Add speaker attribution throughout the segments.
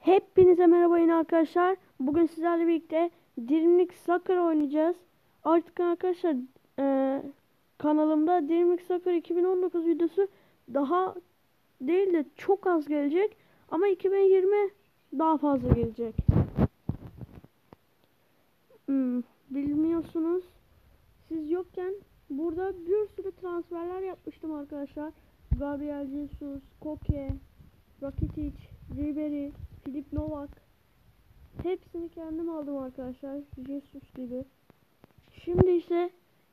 Speaker 1: Hepinize merhaba yine arkadaşlar. Bugün sizlerle birlikte Dream Soccer oynayacağız. Artık arkadaşlar kanalımda Dream Soccer 2019 videosu daha değil de çok az gelecek. Ama 2020 daha fazla gelecek. Bilmiyorsunuz. Siz yokken burada bir sürü transferler yapmıştım arkadaşlar. Gabriel Jesus, Koke, Rakitic, Ribery, Filip Novak. Hepsini kendim aldım arkadaşlar. Jesus gibi. Şimdi ise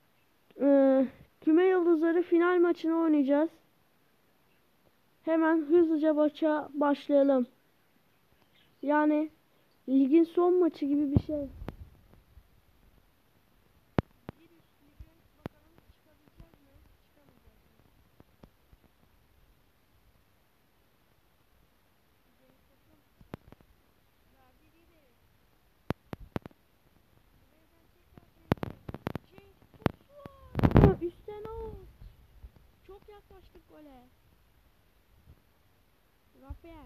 Speaker 1: küme yıldızları final maçını oynayacağız. Hemen hızlıca maça başlayalım. Yani ligin son maçı gibi bir şey. Üstten out. Çok yaklaştık gole. Rafael.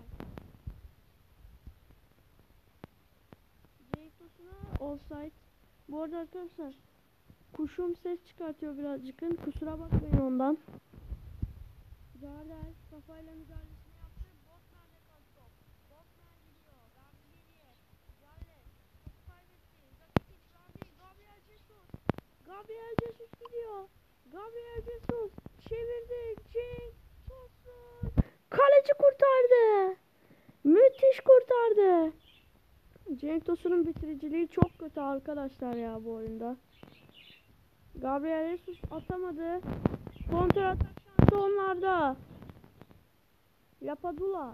Speaker 1: Cenk Tosun'a offside. Bu arada arkadaşlar kuşum ses çıkartıyor birazcık. Kusura bakmayın ondan. Caner kafayla müdahalesini yaptı. Botman'da kaldı top. Botman gidiyor. Verdi geriye. Caner topu kaybetti. Rakitic verdi. Gabriel Jesus. Gabriel Jesus gidiyor. Gabriel Jesus çevirdi. Cenk Tosun. Kaleci kurtardı. Müthiş kurtardı. Cenk Tosun'un bitiriciliği çok kötü arkadaşlar ya bu oyunda. Gabriel Jesus atamadı. Kontra atak şansı onlarda. Lapadula.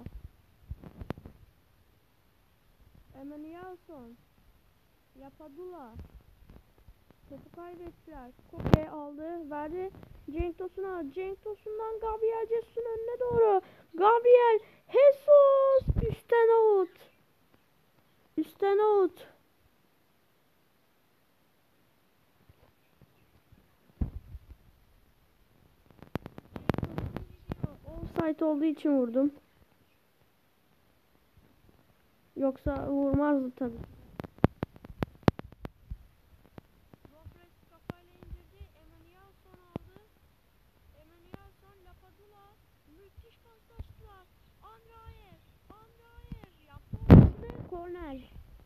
Speaker 1: Emmanuelson. Lapadula. Topu kaybettiler. Koke aldı. Verdi. Cenk Tosun'a. Cenk Tosun'dan Gabriel Jesus'un önüne doğru. Gabriel Jesus. Üstten out. Üstten out. Offside olduğu için vurdum. Yoksa vurmazdı tabii. Lopez kafayla indirdi. Emmanuelson aldı. Emmanuelson, Lapadula. Müthiş paslaştılar. Andraev yaptı ortasını. Korner.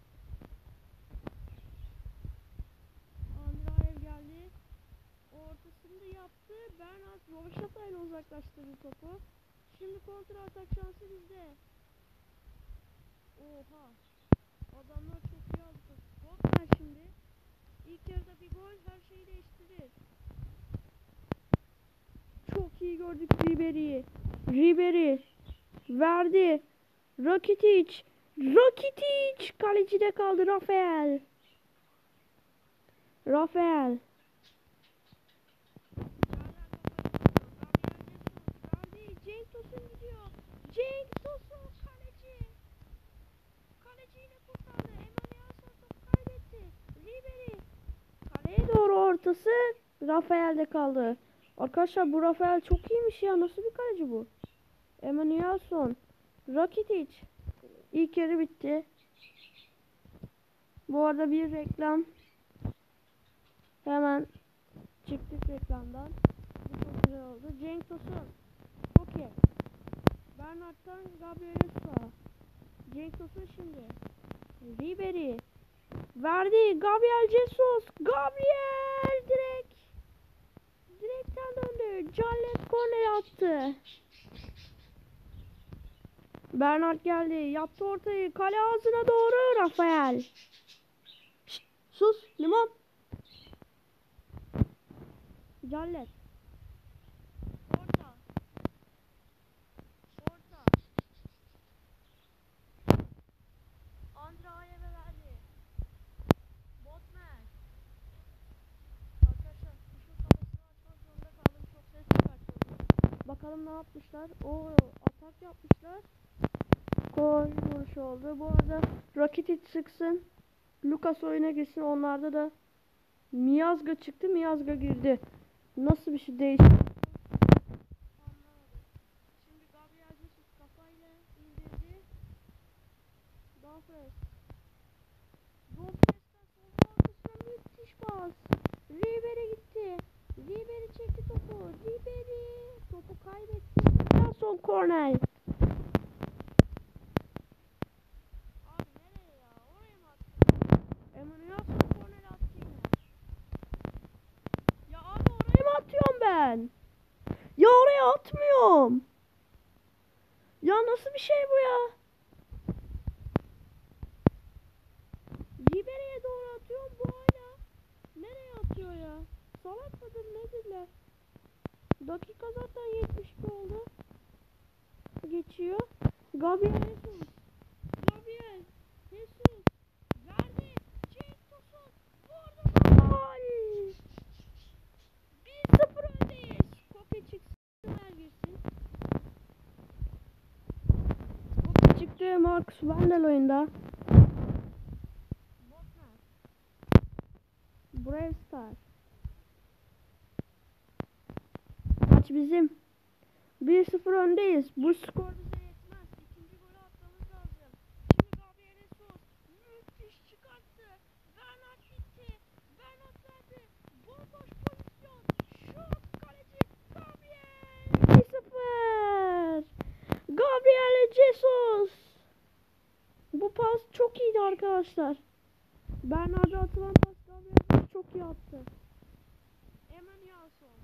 Speaker 1: Andraev geldi. Ortasını da yaptı. Bernard Rovaşata ile uzaklaştırdı topu. Şimdi kontra atak şansı bizde. Oha. Adamlar çok iyi aldı topu. Botman şimdi. İlk yarıda bir gol her şeyi değiştirir. Çok iyi gördük Ribery'i. Ribery verdi. Rakitic. Kalecide kaldı Rafael. Cenk Tosun gidiyor. Cenk Tosun kaleci. Kaleciyle kurtardı. Emmanuelson topu kaybetti. Ribery. Kaleye doğru ortası. Rafael'de kaldı. Arkadaşlar bu Rafael çok iyiymiş ya. Nasıl bir kaleci bu? Emmanuelson. Rakitic. İlk yarı bitti. Bu arada bir reklam. Hemen çıktık reklamdan. Bu çok güzel oldu. Cenk Tosun. Çok iyi. Bernard'dan Gabriel'e sağ. Cenk Tosun şimdi. Ribery. Verdi. Gabriel Jesus. Gabriel direkten döndü. Jallet korner attı. Bernard geldi. Yaptı ortayı. Kale ağzına doğru Rafael. Şşt, sus limon. Jallet. Orta. Andrae'ye verdi. Botman. Arkadaşlar kuşun kafasını açmak zorunda kaldım. Çok ses çıkartıyordu. Bakalım ne yapmışlar. Oo, atak yapmışlar. Gol vuruşu oldu. Bu arada Rakitic çıksın. Lucas oyuna girsin. Onlarda da Miyazga çıktı. Miyazga girdi. Nasıl bir şey değişti? Anlamadım. Şimdi Gabriel Jesus kafayla indirdi. Dumfries. Dumfries'ten solun arkasına müthiş pas. Ribery gitti. Ribery çekti topu. Ribery topu kaybetti. Daha son korner. Abi nereye ya? Oraya mı attın? Emanuel son korner attı yine. Ya abi oraya mı atıyorum ben? Ya oraya atmıyorum. Ya nasıl bir şey bu ya? Ribery'e doğru atıyorum, bu hala nereye atıyor ya? Salak mıdır nedirler? Dakika zaten 72 oldu. Geçiyor. Gabriel Jesus. Gabriel Jesus. Verdi. Jesus'un. Vurdu. Gol. 1-0 öndeyiz. Koke çıksın. Ver girsin. Koke çıktı. Marcus Vandal oyunda. Botman. Brave Star. Maç bizim. 1-0 öndeyiz. Bu skor bize yetmez. İkinci golü atmamız lazım. Şimdi Gabriel Jesus müthiş çıkarttı. Bernat gitti. Bernat verdi. Bomboş pozisyon. Şut, kaleci Gabriel. 1-0. Gabriel Jesus. Bu pas çok iyiydi arkadaşlar. Bernat'a atılan pas Gabriel Jesus çok iyi attı. Emanuel son.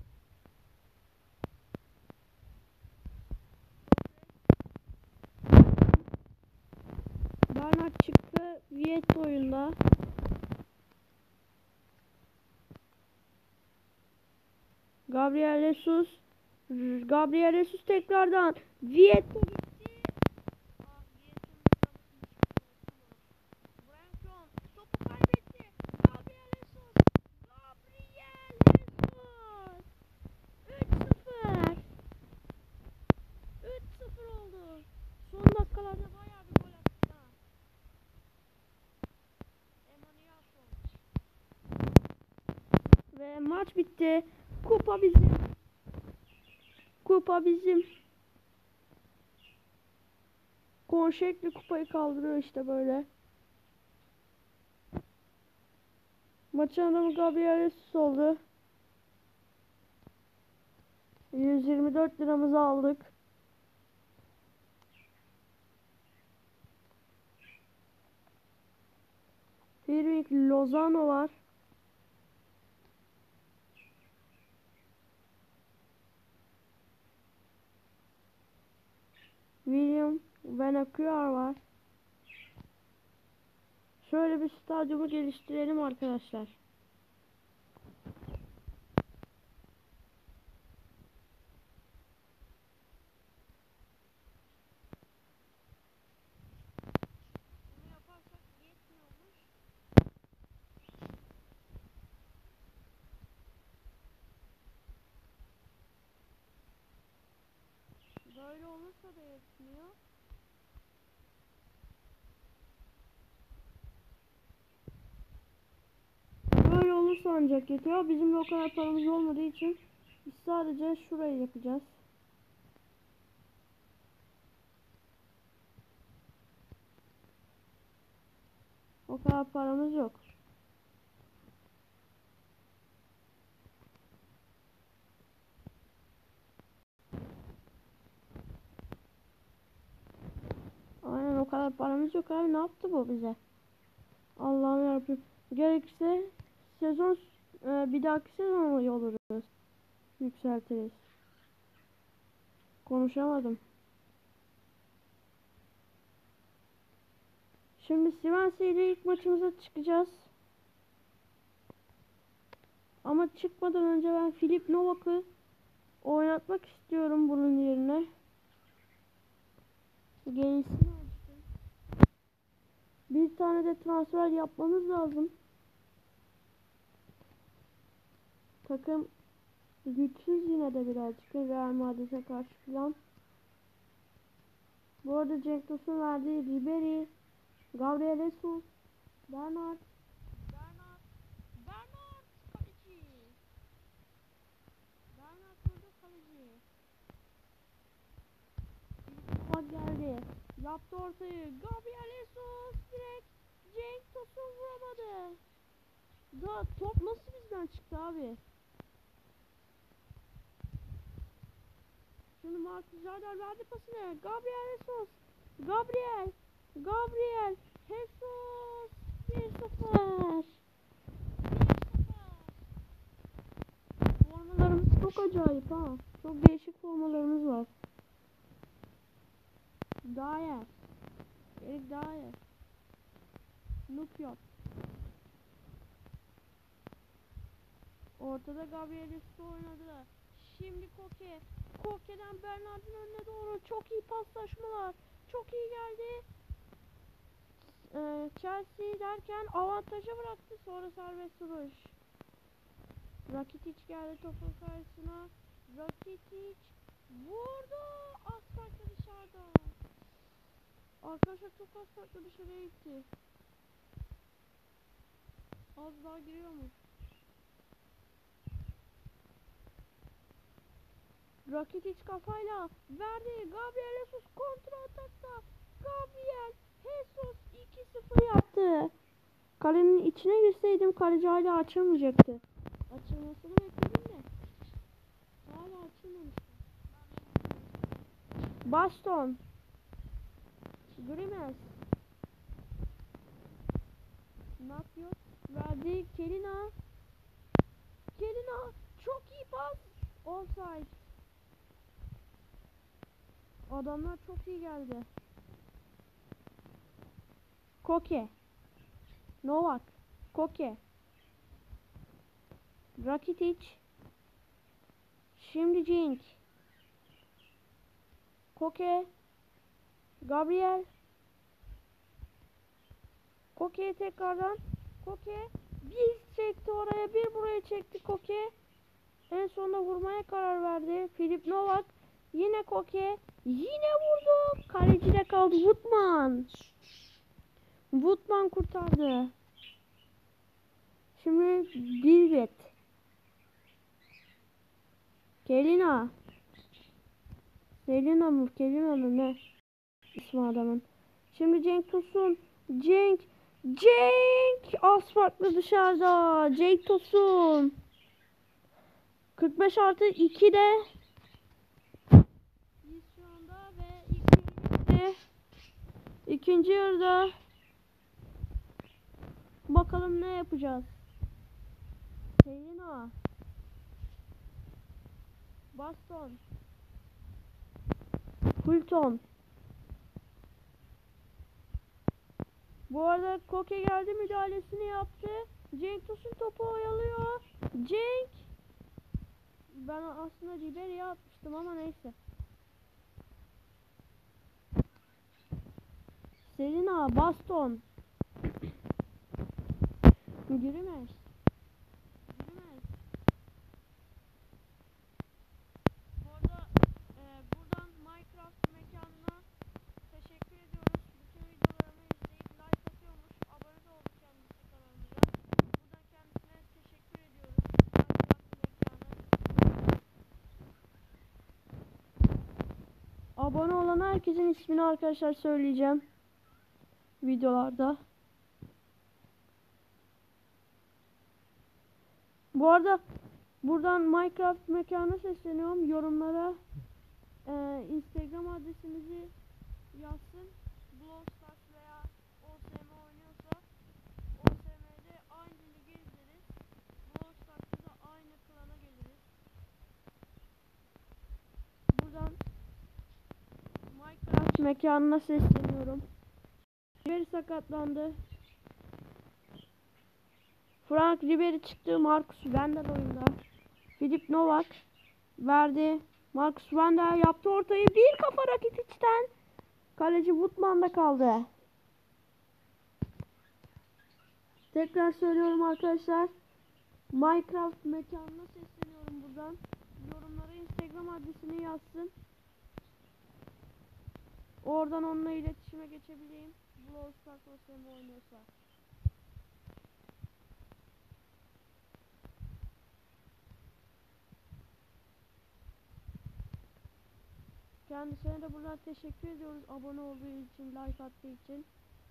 Speaker 1: Bernat çıktı. Viet oyunda. Gabriel Jesus. Gabriel Jesus tekrardan. Viet'e gitti. Ah, Viet'in Branson topu kaybetti. Gabriel Jesus. Gabriel Jesus. 3-0. 3-0 oldu. Son dakikalarda bayağı bir gol attık ha. Emanuel son. Ve maç bitti. Kupa bizim. Kupa bizim. Konşekli kupayı kaldırıyor işte böyle. Maçın adamı Gabriel Jesus oldu. 124 liramızı aldık. Firmik Lozano var. William Benacuar var. Şöyle bir stadyumu geliştirelim arkadaşlar. Bunu yaparsak yetmiyormuş. Böyle olursa da yetmiyor. Böyle olursa ancak yetiyor. Bizim de o kadar paramız olmadığı için biz sadece şurayı yapacağız. O kadar paramız yok. Aynen, o kadar paramız yok abi, ne yaptı bu bize? Allah'ım yarabbim. Gerekirse sezon bir dahaki sezon oluruz. Yükseltiriz. Konuşamadım. Şimdi Swansea ile ilk maçımıza çıkacağız. Ama çıkmadan önce ben Filip Novak'ı oynatmak istiyorum bunun yerine. Gelsin artık. Bir tane de transfer yapmamız lazım. Takım güçsüz yine de birazcık Real Madrid'e karşı falan. Bu arada Cenk Tosun verdiği Ribery, Gabriel Jesus, Bernat kaleci. Bernat burada kaleci. Bak geldi. Ya Yaptı ortayı. Gabriel Jesus direkt Cenk Tosun vuramadı. Da top nasıl bizden çıktı abi? Şimdi Marcus Jardel verdi pasını. Gabriel Jesus. Gabriel Jesus 1-0. Formalarımız çok acayip ha. Çok değişik formalarımız var. Dyer. Eric Dyer. Nukyot. Ortada Gabriel Jesus oynadı. Şimdi Koke. Koke'den Bernard'ın önüne doğru çok iyi paslaşmalar. Çok iyi geldi. Chelsea derken avantajı bıraktı. Sonra serbest vuruş. Rakitic geldi topun karşısına. Rakitic vurdu. Az farklı dışarıda. Arkadaşlar çok az farklı dışarıya gitti. Az daha giriyor mu? Rakitic kafayla verdi. Gabriel Jesus kontra atakta. Gabriel Jesus 2-0 yaptı. Kalenin içine girseydim kaleci hala açılmayacaktı. Açılmasını bekledim de. Hala açılmamıştı. Baston. Grimes. Nakyot verdi. Kelina çok iyi pas. Offside. Adamlar çok iyi geldi. Koke. Novak. Koke. Rakitic. Şimdi Cenk. Koke. Gabriel. Koke'ye tekrardan. Koke. Bir çekti oraya, bir buraya çekti Koke. En sonunda vurmaya karar verdi. Filip Novak. Yine Koke. Yine vurdu. Kalecide kaldı. Woodman kurtardı. Şimdi Bilbet. Kelina mı ne? İsmi adamın. Şimdi Cenk Tosun. Cenk az farklı dışarıda. Cenk Tosun 45+2'de biz şu anda ve ikinci yarıda bakalım ne yapacağız. Selina. Baston. Fulton. Bu arada Koke geldi, müdahalesini yaptı. Cenk Tosun topu oyalıyor. Cenk. Ben aslında Ribery'e atmıştım ama neyse. Selina, Baston. Girmez. Bu arada buradan Minecraft mekanına teşekkür ediyoruz. Bütün videolarımı izleyip like atıyormuş. Abone de oldu kendisi kanalımıza. Buradan kendisine teşekkür ediyoruz. Minecraft mekanı. Abone olan herkesin ismini arkadaşlar söyleyeceğim videolarda. Bu arada buradan Minecraft mekanına sesleniyorum. Yorumlara Instagram adresimizi yazsın. Brawl Stars veya OSM oynuyorsa OSM'de aynı lige izleriz. Brawl Stars'ta da aynı klana geliriz. Buradan Minecraft mekanına sesleniyorum. Ribery sakatlandı. Frank Ribery çıktı. Marcus Wendel oyunda. Filip Novak verdi. Marcus Wendel yaptı ortayı. Bir kafa Rakitic'ten. Kaleci Woodman'da kaldı. Tekrar söylüyorum arkadaşlar. Minecraft mekanına sesleniyorum buradan. Yorumlara Instagram adresini yazsın. Oradan onunla iletişime geçebileyim. Brawl Stars OSM oynuyorsa. Kendisine de buradan teşekkür ediyoruz abone olduğu için, like attığı için.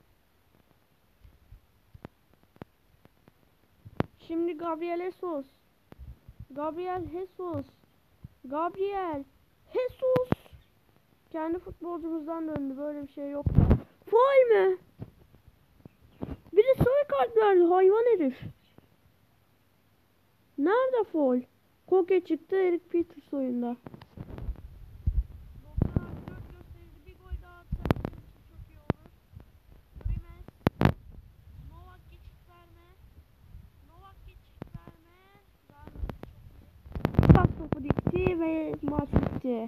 Speaker 1: Şimdi Gabriel Jesus. Gabriel Jesus. Gabriel Jesus. Kendi futbolcumuzdan döndü. Böyle bir şey yok. Faul mü? Bir de sarı kart verdi hayvan herif. Nerede faul? Koke çıktı Erik Peters oyunda. 94 gösterdi. Bir gol daha atsak bizim için çok iyi olur. Grimes. Novak geçit verme. Novak geçit verme. Vermedi, çok iyi. Tak topu dikti ve maç bitti.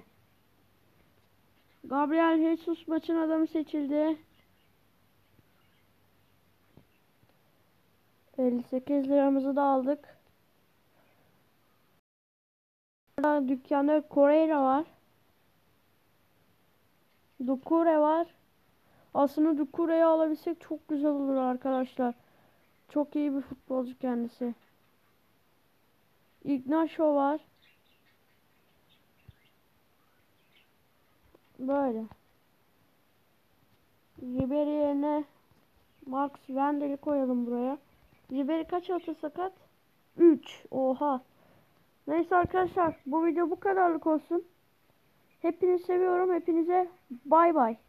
Speaker 1: Gabriel Jesus maçın adamı seçildi. 58 liramızı da aldık. Burada dükkanda Correira var. Doucouré var. Aslında Doucouré'yi alabilsek çok güzel olur arkadaşlar. Çok iyi bir futbolcu kendisi. Ignacio var. Böyle. Ribery yerine Max Wendel'i koyalım buraya. Ribery kaç hafta sakat? 3. Oha. Neyse arkadaşlar bu video bu kadarlık olsun. Hepinizi seviyorum. Hepinize bay bay.